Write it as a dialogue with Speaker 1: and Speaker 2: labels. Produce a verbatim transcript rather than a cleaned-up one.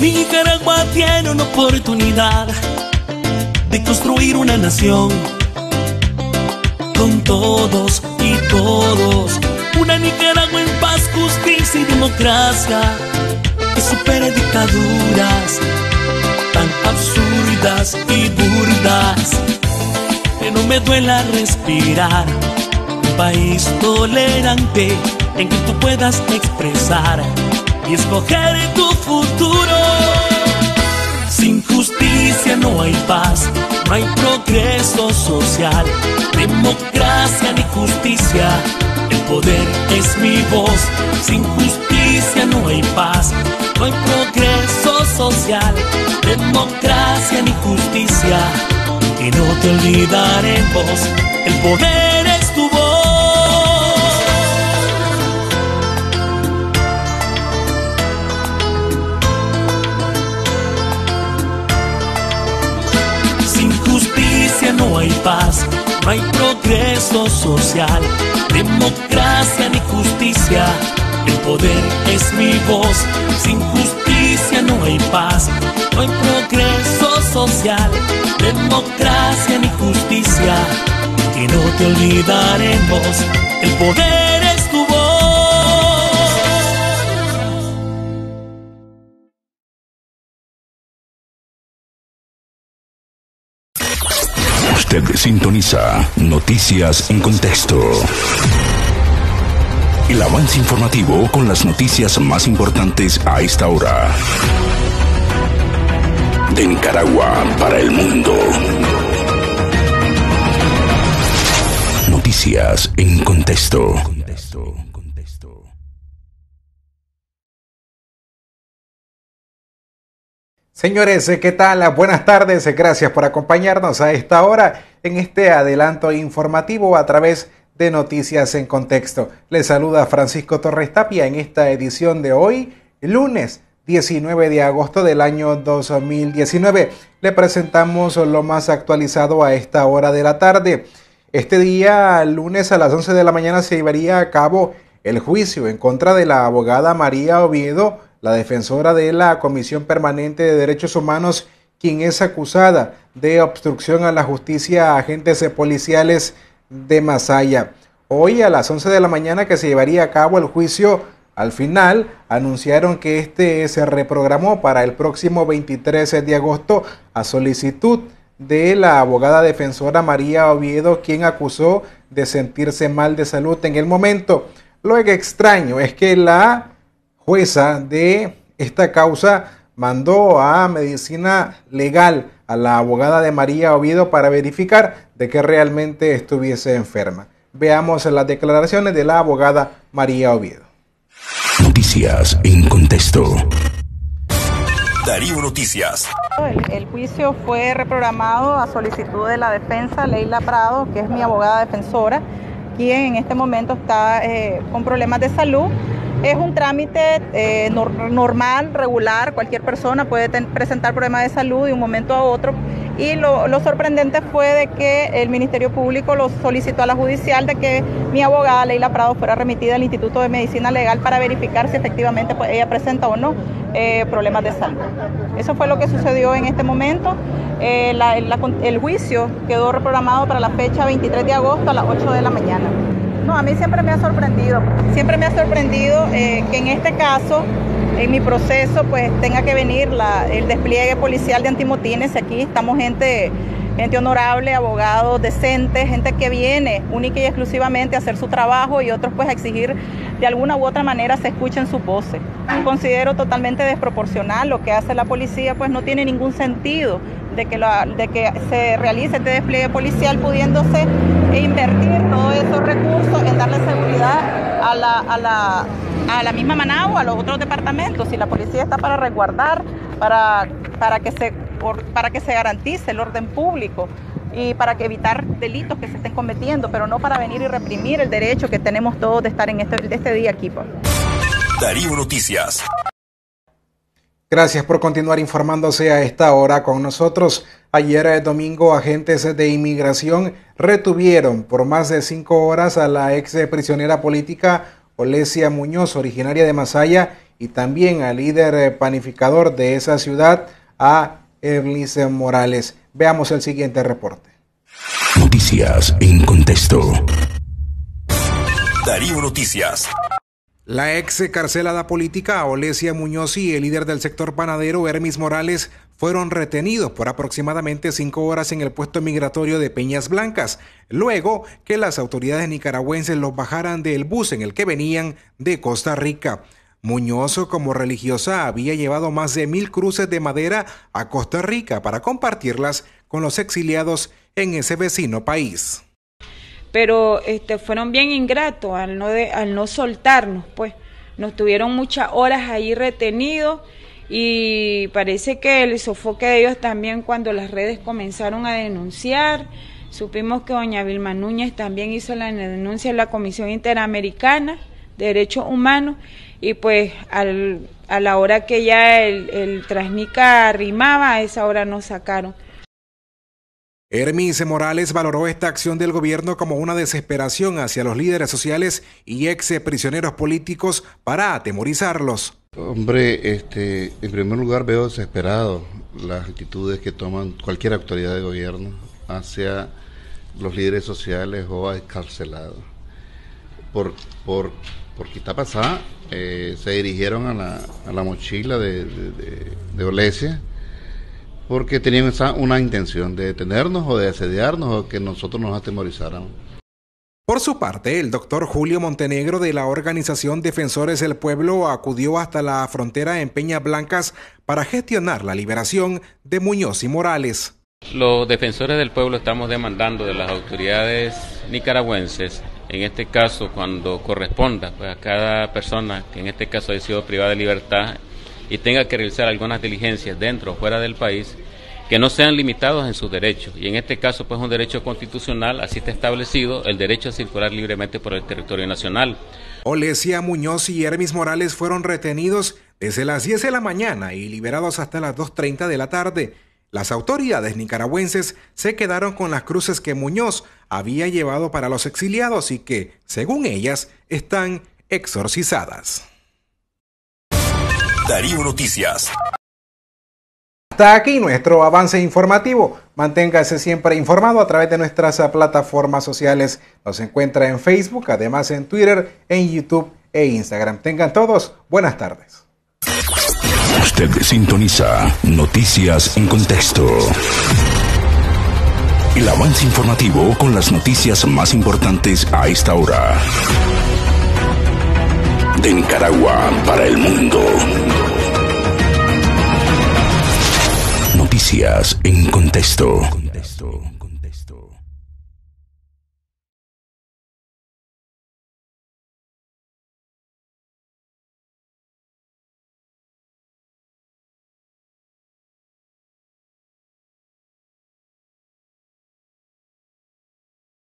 Speaker 1: Nicaragua tiene una oportunidad de construir una nación con todos y todos. Una Nicaragua en paz, justicia y democracia que supere dictaduras tan absurdas y burdas. Que no me duela respirar. Un país tolerante en que tú puedas expresar y escoger tu futuro. Sin justicia no hay paz, no hay progreso social, democracia ni justicia, el poder es mi voz. Sin justicia no hay paz, no hay progreso social, democracia ni justicia, y no te olvidaremos, el poder es tu voz. No hay paz, no hay progreso social, democracia ni justicia, el poder es mi voz. Sin justicia no hay paz, no hay progreso social, democracia ni justicia, y no te olvidaremos, el poder es tu voz.
Speaker 2: Usted sintoniza Noticias en Contexto. El avance informativo con las noticias más importantes a esta hora. De Nicaragua para el mundo. Noticias en Contexto.
Speaker 3: Señores, ¿qué tal? Buenas tardes, gracias por acompañarnos a esta hora en este adelanto informativo a través de Noticias en Contexto. Les saluda Francisco Torres Tapia en esta edición de hoy, lunes diecinueve de agosto del año dos mil diecinueve. Le presentamos lo más actualizado a esta hora de la tarde. Este día, lunes a las once de la mañana, se llevaría a cabo el juicio en contra de la abogada María Oviedo, la defensora de la Comisión Permanente de Derechos Humanos, quien es acusada de obstrucción a la justicia a agentes policiales de Masaya. Hoy a las once de la mañana que se llevaría a cabo el juicio, al final anunciaron que este se reprogramó para el próximo veintitrés de agosto a solicitud de la abogada defensora María Oviedo, quien acusó de sentirse mal de salud en el momento. Lo extraño es que la jueza de esta causa mandó a medicina legal a la abogada de María Oviedo para verificar de que realmente estuviese enferma. Veamos las declaraciones de la abogada María Oviedo.
Speaker 2: Noticias en Contexto. Darío Noticias.
Speaker 4: El, el juicio fue reprogramado a solicitud de la defensa Leila Prado, que es mi abogada defensora, quien en este momento está eh, con problemas de salud. Es un trámite eh, nor normal, regular, cualquier persona puede presentar problemas de salud de un momento a otro, y lo, lo sorprendente fue de que el Ministerio Público lo solicitó a la judicial de que mi abogada Leila Prado fuera remitida al Instituto de Medicina Legal para verificar si efectivamente pues, ella presenta o no eh, problemas de salud. Eso fue lo que sucedió en este momento. Eh, la, la, el juicio quedó reprogramado para la fecha veintitrés de agosto a las ocho de la mañana. No, a mí siempre me ha sorprendido, siempre me ha sorprendido eh, que en este caso, en mi proceso, pues tenga que venir la, el despliegue policial de antimotines. Aquí estamos gente, gente honorable, abogados decentes, gente que viene única y exclusivamente a hacer su trabajo, y otros pues a exigir de alguna u otra manera se escuchen sus voces. Considero totalmente desproporcional lo que hace la policía, pues no tiene ningún sentido de que, la, de que se realice este despliegue policial, pudiéndose invertir todos esos recursos en darle seguridad a la, a la, a la misma Managua, a los otros departamentos. Si la policía está para resguardar, para, para, que se, por, para que se garantice el orden público y para que evitar delitos que se estén cometiendo, pero no para venir y reprimir el derecho que tenemos todos de estar en este, de este día aquí. Pues.
Speaker 2: Darío Noticias.
Speaker 3: Gracias por continuar informándose a esta hora con nosotros. Ayer domingo, agentes de inmigración retuvieron por más de cinco horas a la ex prisionera política Olesia Muñoz, originaria de Masaya, y también al líder panificador de esa ciudad, a Erlis Morales. Veamos el siguiente reporte.
Speaker 2: Noticias en contexto.
Speaker 5: Darío Noticias.
Speaker 3: La ex carcelada política Olesia Muñoz y el líder del sector panadero Ermis Morales fueron retenidos por aproximadamente cinco horas en el puesto migratorio de Peñas Blancas, luego que las autoridades nicaragüenses los bajaran del bus en el que venían de Costa Rica. Muñoz, como religiosa, había llevado más de mil cruces de madera a Costa Rica para compartirlas con los exiliados en ese vecino país.
Speaker 6: Pero este, fueron bien ingratos al no, de, al no soltarnos, pues nos tuvieron muchas horas ahí retenidos y parece que el sofoque de ellos también cuando las redes comenzaron a denunciar. Supimos que doña Vilma Núñez también hizo la denuncia en la Comisión Interamericana de Derechos Humanos y pues al, a la hora que ya el, el Transnica arrimaba, a esa hora nos sacaron.
Speaker 3: Ermis Morales valoró esta acción del gobierno como una desesperación hacia los líderes sociales y ex prisioneros políticos para atemorizarlos.
Speaker 7: Hombre, este, en primer lugar veo desesperado las actitudes que toman cualquier autoridad de gobierno hacia los líderes sociales o excarcelados. Por, por, por Quitapasá eh, se dirigieron a la, a la mochila de, de, de, de Olesia, porque tenían esa, una intención de detenernos o de asediarnos o que nosotros nos atemorizáramos.
Speaker 3: Por su parte, el doctor Julio Montenegro de la organización Defensores del Pueblo acudió hasta la frontera en Peñas Blancas para gestionar la liberación de Muñoz y Morales.
Speaker 8: Los defensores del pueblo estamos demandando de las autoridades nicaragüenses, en este caso cuando corresponda pues, a cada persona que en este caso haya sido privada de libertad y tenga que realizar algunas diligencias dentro o fuera del país, que no sean limitados en sus derechos. Y en este caso, pues un derecho constitucional, así está establecido, el derecho a circular libremente por el territorio nacional.
Speaker 3: Olesia Muñoz y Ermis Morales fueron retenidos desde las diez de la mañana y liberados hasta las dos treinta de la tarde. Las autoridades nicaragüenses se quedaron con las cruces que Muñoz había llevado para los exiliados y que, según ellas, están exorcizadas.
Speaker 5: Darío Noticias.
Speaker 3: Hasta aquí nuestro avance informativo. Manténgase siempre informado a través de nuestras plataformas sociales. Nos encuentra en Facebook, además en Twitter, en YouTube e Instagram. Tengan todos buenas tardes.
Speaker 2: Usted sintoniza Noticias en Contexto. El avance informativo con las noticias más importantes a esta hora. De Nicaragua para el mundo. Noticias en Contexto.